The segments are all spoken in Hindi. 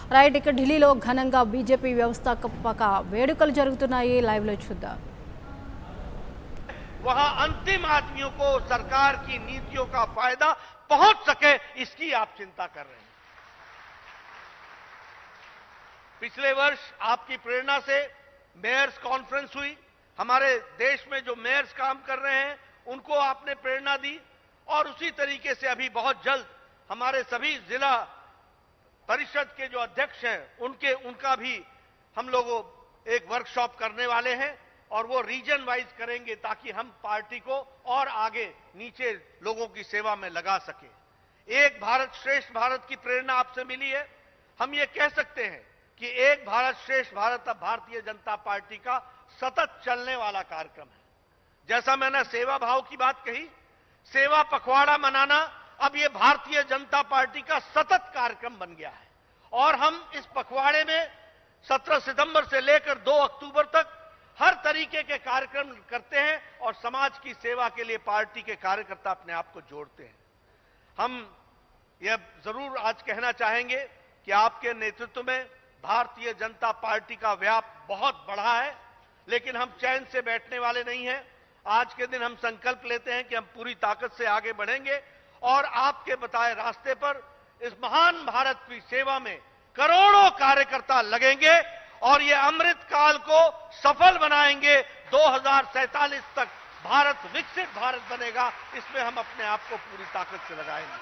రైట్, ఇక ఢిల్లీలో ఘనంగా బీజేపీ వ్యవస్థాపక వేడుకలు జరుగుతున్నాయి. లైవ్ లో చూద్దాం. वहां अंतिम आदमियों को सरकार की नीतियों का फायदा पहुंच सके, इसकी आप चिंता कर रहे हैं। पिछले वर्ष आपकी प्रेरणा से मेयर्स कॉन्फ्रेंस हुई। हमारे देश में जो मेयर्स काम कर रहे हैं उनको आपने प्रेरणा दी, और उसी तरीके से अभी बहुत जल्द हमारे सभी जिला परिषद के जो अध्यक्ष हैं उनका भी हम लोग एक वर्कशॉप करने वाले हैं, और वो रीजन वाइज करेंगे ताकि हम पार्टी को और आगे नीचे लोगों की सेवा में लगा सके। एक भारत श्रेष्ठ भारत की प्रेरणा आपसे मिली है। हम ये कह सकते हैं कि एक भारत श्रेष्ठ भारत अब भारतीय जनता पार्टी का सतत चलने वाला कार्यक्रम है। जैसा मैंने सेवा भाव की बात कही, सेवा पखवाड़ा मनाना अब ये भारतीय जनता पार्टी का सतत कार्यक्रम बन गया है, और हम इस पखवाड़े में 17 सितंबर से लेकर 2 अक्टूबर तक हर तरीके के कार्यक्रम करते हैं, और समाज की सेवा के लिए पार्टी के कार्यकर्ता अपने आप को जोड़ते हैं। हम यह जरूर आज कहना चाहेंगे कि आपके नेतृत्व में भारतीय जनता पार्टी का व्याप बहुत बढ़ा है, लेकिन हम चैन से बैठने वाले नहीं हैं। आज के दिन हम संकल्प लेते हैं कि हम पूरी ताकत से आगे बढ़ेंगे, और आपके बताए रास्ते पर इस महान भारत की सेवा में करोड़ों कार्यकर्ता लगेंगे, और ये अमृत काल को सफल बनाएंगे। 2047 तक भारत विकसित भारत बनेगा, इसमें हम अपने आप को पूरी ताकत से लगाएंगे।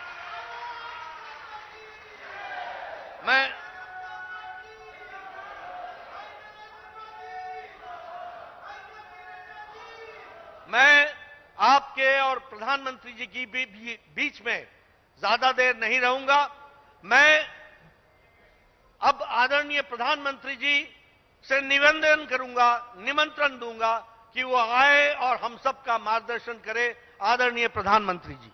मैं आपके और प्रधानमंत्री जी की बीच में ज्यादा देर नहीं रहूंगा। मैं अब आदरणीय प्रधानमंत्री जी से निवेदन करूंगा, निमंत्रण दूंगा कि वो आए और हम सबका मार्गदर्शन करें। आदरणीय प्रधानमंत्री जी।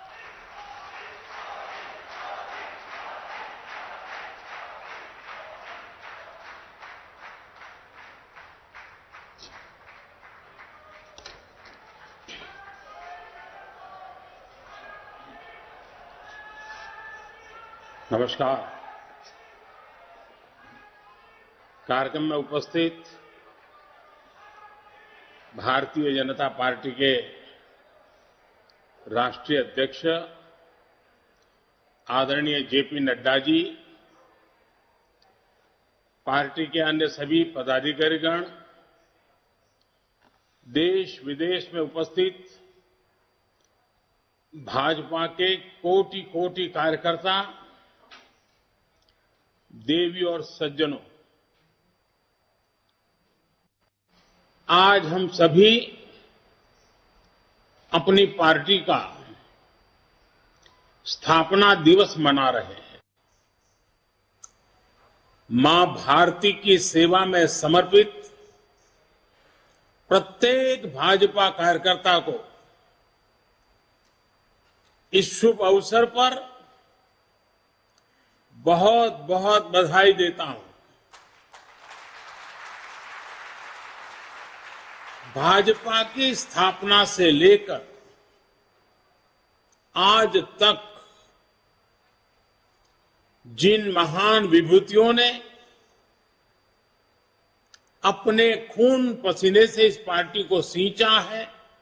नमस्कार। कार्यक्रम में उपस्थित भारतीय जनता पार्टी के राष्ट्रीय अध्यक्ष आदरणीय जेपी नड्डा जी, पार्टी के अन्य सभी पदाधिकारीगण, देश विदेश में उपस्थित भाजपा के कोटि कोटि कार्यकर्ता, देवी और सज्जनों, आज हम सभी अपनी पार्टी का स्थापना दिवस मना रहे हैं। मां भारती की सेवा में समर्पित प्रत्येक भाजपा कार्यकर्ता को इस शुभ अवसर पर बहुत बहुत बधाई देता हूं। भाजपा की स्थापना से लेकर आज तक जिन महान विभूतियों ने अपने खून पसीने से इस पार्टी को सींचा है,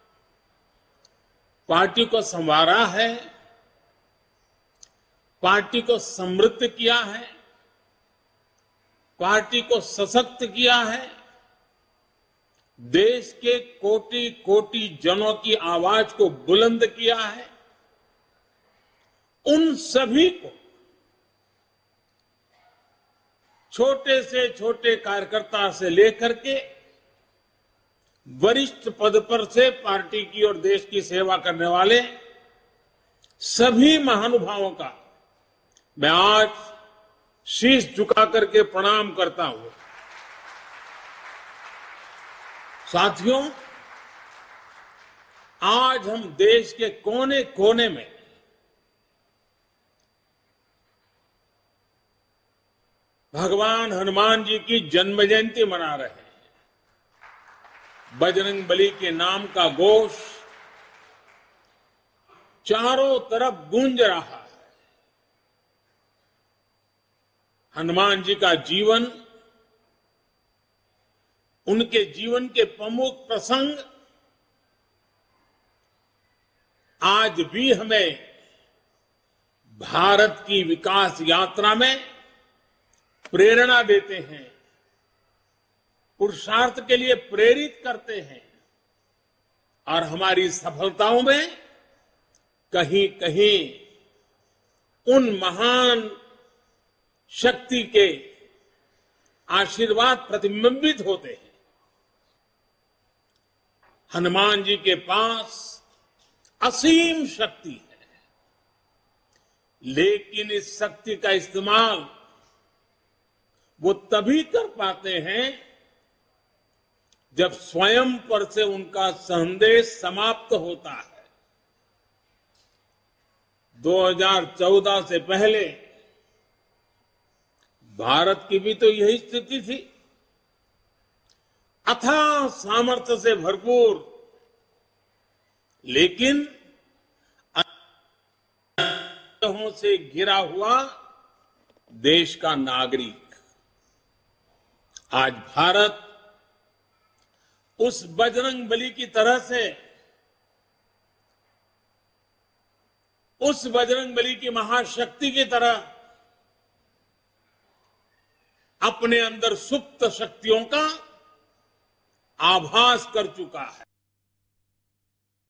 पार्टी को संवारा है, पार्टी को समृद्ध किया है, पार्टी को सशक्त किया है, देश के कोटि कोटि जनों की आवाज को बुलंद किया है, उन सभी को, छोटे से छोटे कार्यकर्ता से लेकर के वरिष्ठ पद पर से पार्टी की और देश की सेवा करने वाले सभी महानुभावों का मैं आज शीश झुका करके प्रणाम करता हूं। साथियों, आज हम देश के कोने कोने में भगवान हनुमान जी की जन्म जयंती मना रहे हैं। बजरंगबली के नाम का घोष चारों तरफ गूंज रहा है। हनुमान जी का जीवन, उनके जीवन के प्रमुख प्रसंग आज भी हमें भारत की विकास यात्रा में प्रेरणा देते हैं, पुरुषार्थ के लिए प्रेरित करते हैं और हमारी सफलताओं में कहीं कहीं उन महान शक्ति के आशीर्वाद प्रतिबिंबित होते हैं। हनुमान जी के पास असीम शक्ति है, लेकिन इस शक्ति का इस्तेमाल वो तभी कर पाते हैं जब स्वयं पर से उनका संदेश समाप्त होता है। 2014 से पहले भारत की भी तो यही स्थिति थी। अथाह सामर्थ्य से भरपूर, लेकिन से घिरा हुआ देश का नागरिक। आज भारत उस बजरंग बली की तरह से, उस बजरंग बली की महाशक्ति की तरह अपने अंदर सुप्त शक्तियों का आभास कर चुका है।